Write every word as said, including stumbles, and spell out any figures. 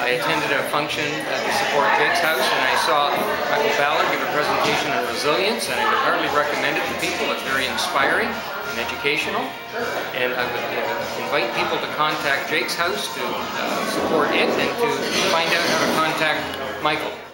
I attended a function at the Support Jakes House, and I saw Michael Ballard give a presentation on resilience, and I would heartily recommend it to people. It's very inspiring and educational, and I would uh, invite people to contact Jakes House to uh, support it and to find out how to contact Michael.